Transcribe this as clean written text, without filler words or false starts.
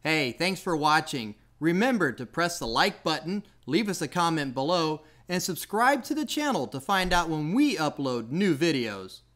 Hey, thanks for watching. Remember to press the like button, leave us a comment below, and subscribe to the channel to find out when we upload new videos.